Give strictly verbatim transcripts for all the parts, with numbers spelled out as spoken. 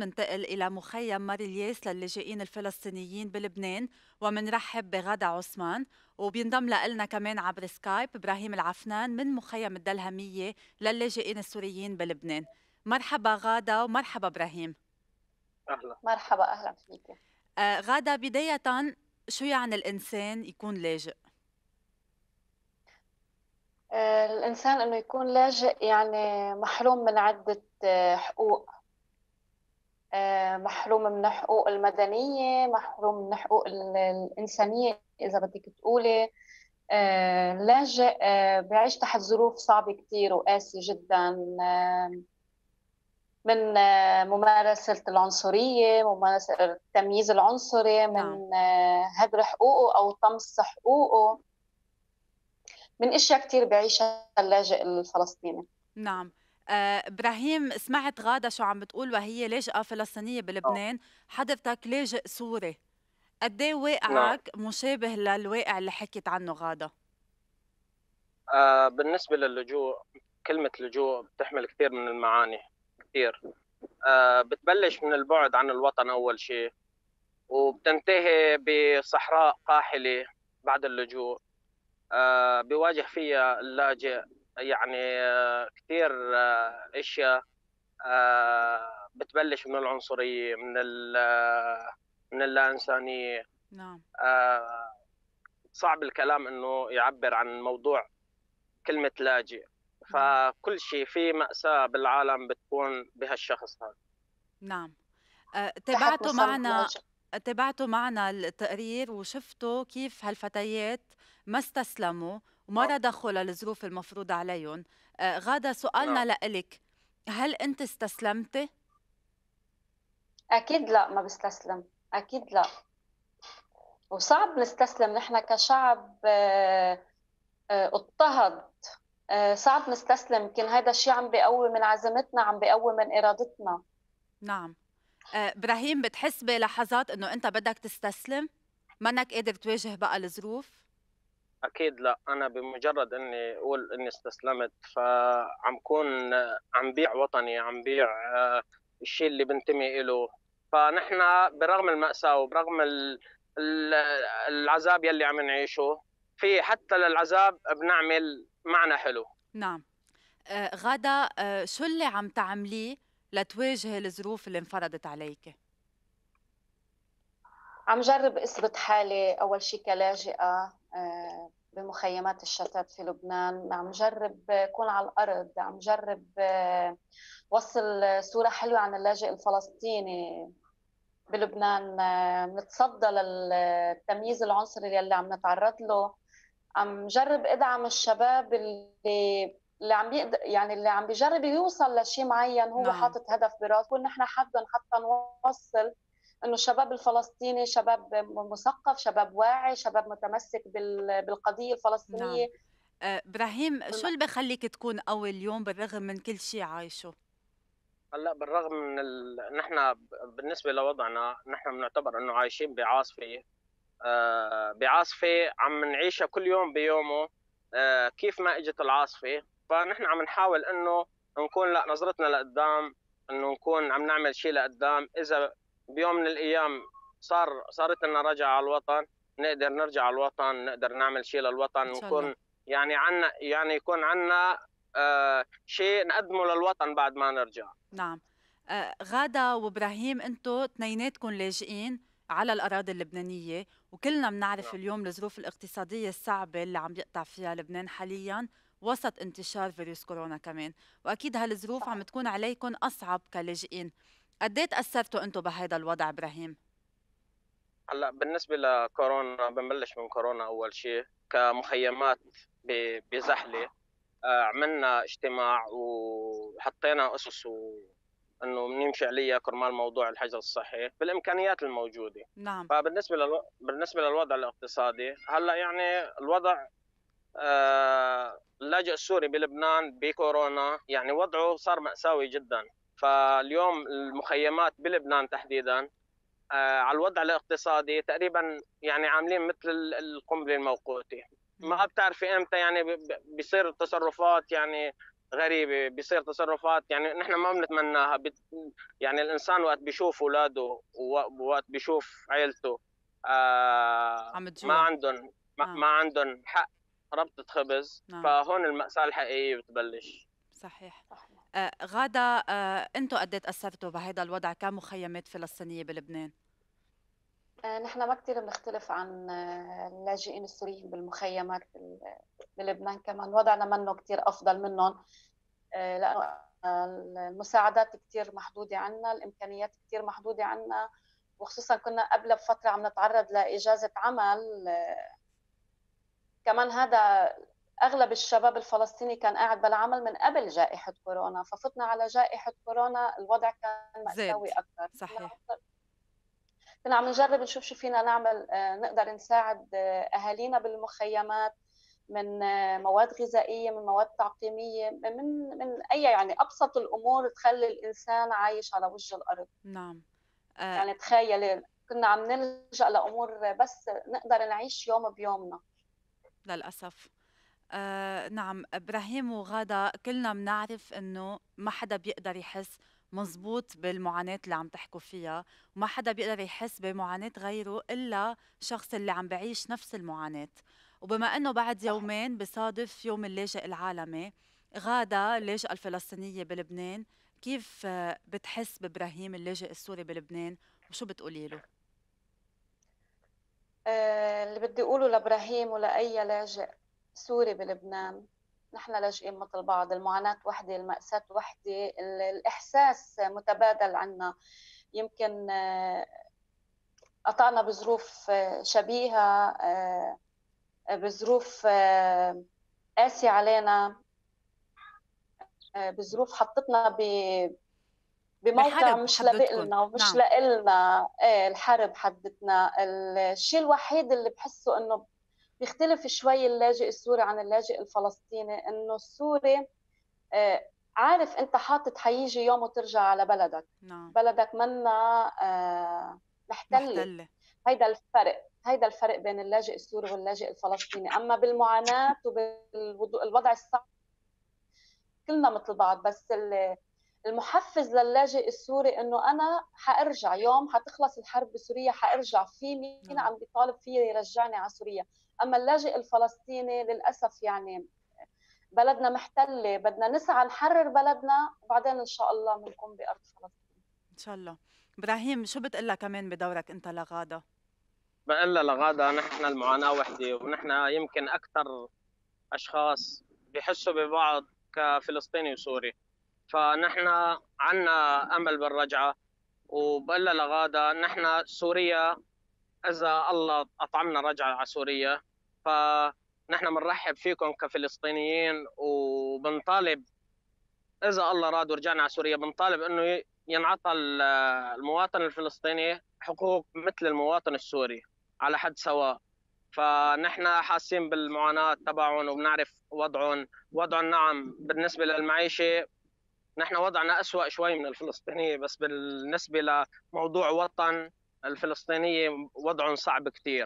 ننتقل إلى مخيم ماريلياس للاجئين الفلسطينيين بلبنان، ومنرحب بغادة عثمان. وبينضم لنا كمان عبر سكايب إبراهيم العفنان من مخيم الدلهمية للاجئين السوريين بلبنان. مرحبا غادة ومرحبا إبراهيم. أهلا. مرحبا، أهلا فيك. آه غادة، بداية شو يعني الإنسان يكون لاجئ؟ آه، الإنسان إنه يكون لاجئ يعني محروم من عدة آه، حقوق. آه، محروم من الحقوق المدنية، محروم من حقوق ال- الإنسانية إذا بدك تقولي. آه، لاجئ آه، بيعيش تحت ظروف صعبة كتير وقاسية جدا، آه، من آه، ممارسة العنصرية، ممارسة التمييز العنصري، نعم. من آه، هدر حقوقه أو طمس حقوقه، من اشياء كتير بيعيشها اللاجئ الفلسطيني. نعم. آه، إبراهيم، سمعت غادة شو عم بتقول وهي لاجئة فلسطينية آه. بلبنان، حضرتك لاجئ سوري. قد ايه نعم. واقعك مشابه للواقع اللي حكيت عنه غادة؟ آه بالنسبة للجوء، كلمة لجوء بتحمل كثير من المعاني. كثير. آه بتبلش من البعد عن الوطن أول شيء، وبتنتهي بصحراء قاحلة بعد اللجوء. آه بيواجه فيها اللاجئ يعني آه كثير آه أشياء. آه بتبلش من العنصرية، من ال آه، من اللا إنسانية. نعم. آه صعب الكلام إنه يعبر عن موضوع كلمة لاجئ. نعم. فكل شيء في مأساة بالعالم بتكون بهالشخص هذا. نعم. آه، تحت تابعتوا مسمى معنا لاجئ. تابعتوا معنا التقرير وشفتوا كيف هالفتيات ما استسلموا وما آه. رضخوا للظروف المفروضة عليهم. آه، غادة، نعم. سؤالنا لإلك، هل أنت استسلمتي؟ أكيد لا، ما بستسلم، أكيد لا. وصعب نستسلم نحن كشعب آه، آه، اضطهد. آه، صعب نستسلم، يمكن هذا الشيء عم بيقوي من عزيمتنا، عم بيقوي من إرادتنا. نعم. آه، إبراهيم، بتحس بلحظات إنه أنت بدك تستسلم؟ منك قادر تواجه بقى الظروف؟ أكيد لا، أنا بمجرد إني أقول إني استسلمت فعم كون عم بيع وطني، عم بيع آه، الشيء اللي بنتمي إله. فنحن برغم المأساة وبرغم ال- ال- العذاب يلي عم نعيشه، في حتى للعذاب بنعمل معنى حلو. نعم. آه، غادة، آه، شو اللي عم تعمليه لتواجهي الظروف اللي انفرضت عليك؟ عم جرب اثبت حالي اول شيء كلاجئه آه، بمخيمات الشتات في لبنان. عم جرب اكون على الارض، عم جرب آه، وصل صوره حلوه عن اللاجئ الفلسطيني بلبنان. آه، نتصدى للتمييز العنصري اللي عم نتعرض له. عم جرب ادعم الشباب اللي اللي عم بيقدر، يعني اللي عم بيجرب يوصل لشيء معين، هو نعم. حاطط هدف براسه. كنا نحن حابين حتى نوصل انه الشباب الفلسطيني شباب مثقف، شباب واعي، شباب متمسك بال- بالقضيه نعم. الفلسطينيه. آه، إبراهيم، شو اللي بخليك تكون قوي اليوم بالرغم من كل شيء عايشه؟ هلا بالرغم من ال... نحن بالنسبه لوضعنا نحن بنعتبر انه عايشين بعاصفه. آه بعاصفه عم نعيشها كل يوم بيومه. آه كيف ما اجت العاصفه فنحن عم نحاول انه نكون لا نظرتنا لقدام، انه نكون عم نعمل شيء لقدام. اذا بيوم من الايام صار صارت لنا رجعه على الوطن، نقدر نرجع على الوطن، نقدر نعمل شيء للوطن، إن شاء الله. ونكون يعني عنا يعني يكون عنا آه شيء نقدمه للوطن بعد ما نرجع. نعم. آه، غادة وإبراهيم، أنتوا اثنيناتكم لاجئين على الأراضي اللبنانية، وكلنا بنعرف نعم. اليوم الظروف الاقتصادية الصعبة اللي عم يقطع فيها لبنان حالياً وسط انتشار فيروس كورونا كمان، وأكيد هالظروف عم صحيح. تكون عليكم أصعب كلاجئين. قد ايه تأثرتوا أنتوا بهذا الوضع إبراهيم؟ هلا بالنسبة لكورونا، بنبلش من كورونا أول شيء. كمخيمات ب- بزحلة، آه، عملنا اجتماع وحطينا أسس وإنه بنمشي عليها كرمال موضوع الحجر الصحي بالإمكانيات الموجودة. نعم. فبالنسبة للو... بالنسبة للوضع الاقتصادي هلا يعني الوضع، آه، اللاجئ السوري بلبنان بكورونا يعني وضعه صار مأساوي جدا. فاليوم المخيمات بلبنان تحديدا آه، على الوضع الاقتصادي تقريبا يعني عاملين مثل القنبله الموقوته. ما مم. بتعرفي امتى يعني ب- ب- بيصير تصرفات يعني غريبه، بيصير تصرفات يعني نحن ما بنتمناها. يعني الانسان وقت بيشوف اولاده ووقت بيشوف عيلته آه عم ما تجوع. عندهم ما, آه. ما عندهم حق ربطة خبز، نعم. فهون المأساة الحقيقية بتبلش. صحيح. آه غادة، آه انتم قد ايه تأثرتوا بهذا الوضع كمخيمات فلسطينية بلبنان؟ آه، نحن ما كثير بنختلف عن آه، اللاجئين السوريين بالمخيمات بلبنان، كمان وضعنا منه كثير افضل منهم، آه، لانه المساعدات كثير محدوده عنا، الامكانيات كثير محدوده عنا، وخصوصا كنا قبل بفتره عم نتعرض لاجازه عمل. آه، كمان هذا اغلب الشباب الفلسطيني كان قاعد بالعمل من قبل جائحه كورونا، ففتنا على جائحه كورونا الوضع كان زاد. مأساوي اكثر. صحيح. كنا عم نجرب نشوف شو فينا نعمل، آه، نقدر نساعد آه، اهالينا بالمخيمات من آه، مواد غذائيه، من مواد تعقيميه، من من اي يعني ابسط الامور تخلي الانسان عايش على وجه الارض. نعم. آه يعني تخيلي كنا عم نلجا لامور بس نقدر نعيش يوم بيومنا. للأسف. آه نعم إبراهيم وغادة، كلنا بنعرف إنه ما حدا بيقدر يحس مزبوط بالمعاناة اللي عم تحكوا فيها، وما حدا بيقدر يحس بمعاناة غيره إلا شخص اللي عم بعيش نفس المعاناة. وبما إنه بعد صحيح. يومين بصادف يوم اللاجئ العالمي، غادة اللاجئة الفلسطينية بلبنان، كيف آه، بتحس بإبراهيم اللاجئ السوري بلبنان وشو بتقولي له؟ آه، اللي بدي اقوله لابراهيم ولاي لاجئ سوري بلبنان، نحن لاجئين مثل بعض، المعاناة وحدة، المأساة وحدة، الإحساس متبادل عنا. يمكن آه، قطعنا بظروف آه، شبيهة، آه، بظروف آه، قاسية علينا، آه، بظروف حطتنا ب- بموقع بحرب مش حددكن. لبقلنا ومش نعم. لإلنا. ايه الحرب حدتنا. الشيء الوحيد اللي بحسه انه بيختلف شوي اللاجئ السوري عن اللاجئ الفلسطيني، انه السوري آه، عارف انت حاطط حيجي يوم وترجع على بلدك. نعم. بلدك منا آه، محتلة. محتلة. هيدا الفرق، هيدا الفرق بين اللاجئ السوري واللاجئ الفلسطيني. اما بالمعاناة وبالوضع الصعب كلنا مثل بعض، بس المحفز للاجئ السوري انه انا حارجع يوم حتخلص الحرب بسوريا، حارجع، في مين نعم. عم بيطالب فيه يرجعني على سوريا. اما اللاجئ الفلسطيني للاسف يعني بلدنا محتله، بدنا نسعى نحرر بلدنا وبعدين ان شاء الله بنكون بارض فلسطين إن شاء الله. إبراهيم، شو بتقلها كمان بدورك أنت لغادة؟ بقول لغادة نحن المعاناة وحدة، ونحن يمكن أكثر أشخاص بيحسوا ببعض كفلسطيني وسوري، فنحن عنا أمل بالرجعة. وبقول لغادة نحن سوريا إذا الله أطعمنا رجعة على سوريا، فنحن بنرحب فيكم كفلسطينيين، وبنطالب إذا الله راد ورجعنا على سوريا بنطالب إنه ينعطى المواطن الفلسطيني حقوق مثل المواطن السوري على حد سواء. فنحن حاسين بالمعاناة تبعهم وبنعرف وضعهم. وضعهم نعم بالنسبة للمعيشة نحن وضعنا أسوأ شوي من الفلسطينية، بس بالنسبة لموضوع وطن الفلسطينية وضعهم صعب كثير.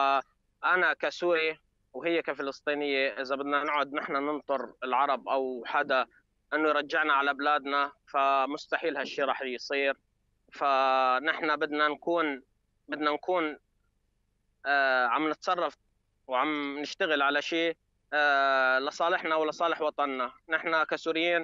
فأنا كسوري وهي كفلسطينية إذا بدنا نقعد نحن ننطر العرب أو حدا أنه يرجعنا على بلادنا فمستحيل هالشيء رح يصير. فنحن بدنا نكون بدنا نكون آه عم نتصرف وعم نشتغل على شيء آه لصالحنا ولصالح وطننا. نحن كسوريين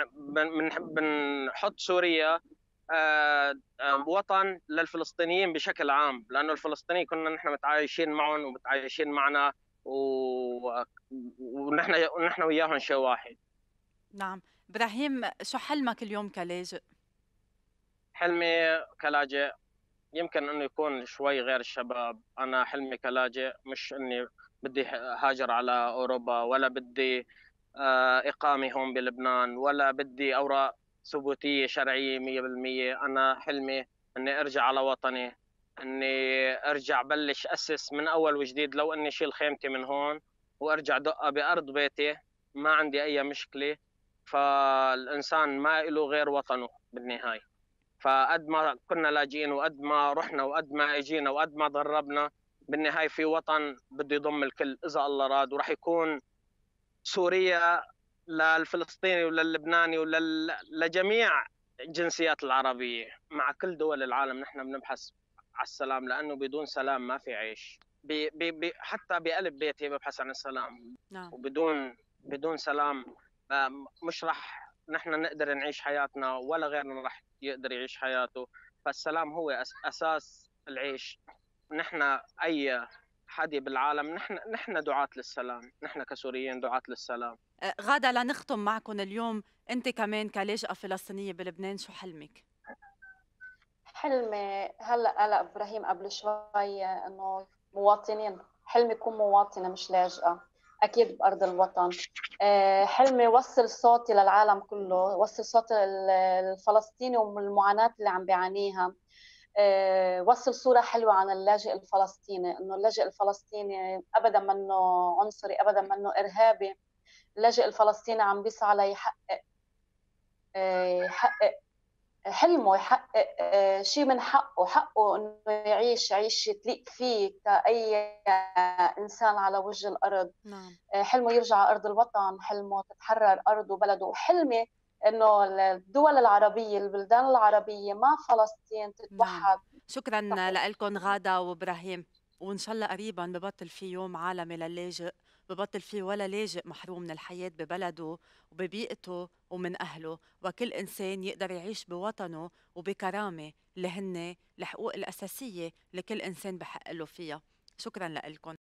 بنحط سوريا آه آه وطن للفلسطينيين بشكل عام، لانه الفلسطينيين كنا نحن متعايشين معهم ومتعايشين معنا، و... ونحن ونحن وياهم شيء واحد. نعم. إبراهيم، شو حلمك اليوم كلاجئ؟ حلمي كلاجئ يمكن انه يكون شوي غير الشباب. انا حلمي كلاجئ مش اني بدي هاجر على اوروبا، ولا بدي آه، اقامه هون بلبنان، ولا بدي اوراق ثبوتيه شرعيه مية بالمية. انا حلمي اني ارجع على وطني، اني ارجع بلش اسس من اول وجديد. لو اني شيل خيمتي من هون وارجع دقها بارض بيتي ما عندي اي مشكله. فالانسان ما له غير وطنه بالنهايه. فقد ما كنا لاجئين وقد ما رحنا وقد ما اجينا وقد ما ضربنا، بالنهايه في وطن بده يضم الكل اذا الله راد، وراح يكون سوريا للفلسطيني وللبناني ولجميع الجنسيات العربية مع كل دول العالم. نحن بنبحث على السلام، لأنه بدون سلام ما في عيش. بي بي حتى بقلب بيتي ببحث عن السلام. نعم. وبدون بدون سلام مش رح نحن نقدر نعيش حياتنا، ولا غيرنا رح يقدر يعيش حياته. فالسلام هو أساس العيش. نحن أي حد بالعالم، نحن نحن دعاة للسلام، نحن كسوريين دعاة للسلام. غادة، لنختم معكم اليوم، أنت كمان كلاجئة فلسطينية بلبنان، شو حلمك؟ حلمي هلا هلا ابراهيم قبل شوي انه مواطنين، حلمي اكون مواطنه مش لاجئه، اكيد بارض الوطن. حلمي وصل صوتي للعالم كله، وصل صوت الفلسطيني والمعاناه اللي عم بيعانيها. وصل صوره حلوه عن اللاجئ الفلسطيني، انه اللاجئ الفلسطيني ابدا منه عنصري، ابدا منه ارهابي. اللاجئ الفلسطيني عم بيسعى ليحقق يحقق حلمه، يحقق شيء من حقه، حقه انه يعيش عيشه تليق فيه كأي انسان على وجه الارض. نعم. حلمه يرجع ارض الوطن، حلمه تتحرر ارضه وبلده، وحلمي انه الدول العربيه، البلدان العربيه مع فلسطين تتوحد. نعم. شكرا لكم غادة وابراهيم، وان شاء الله قريبا ببطل في يوم عالمي للاجئ، ببطل في ولا لاجئ محروم من الحياة ببلده وببيئته ومن أهله، وكل إنسان يقدر يعيش بوطنه وبكرامة اللي هن الحقوق الأساسية لكل إنسان بحق له فيها. شكرا لكم.